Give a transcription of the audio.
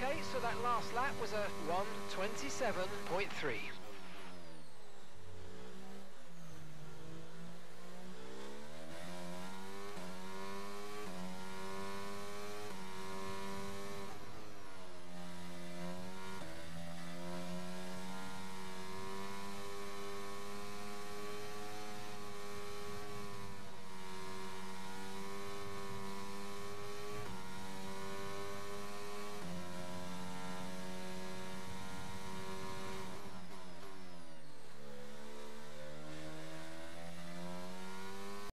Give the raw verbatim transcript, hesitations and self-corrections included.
Okay, so that last lap was a one twenty-seven point three.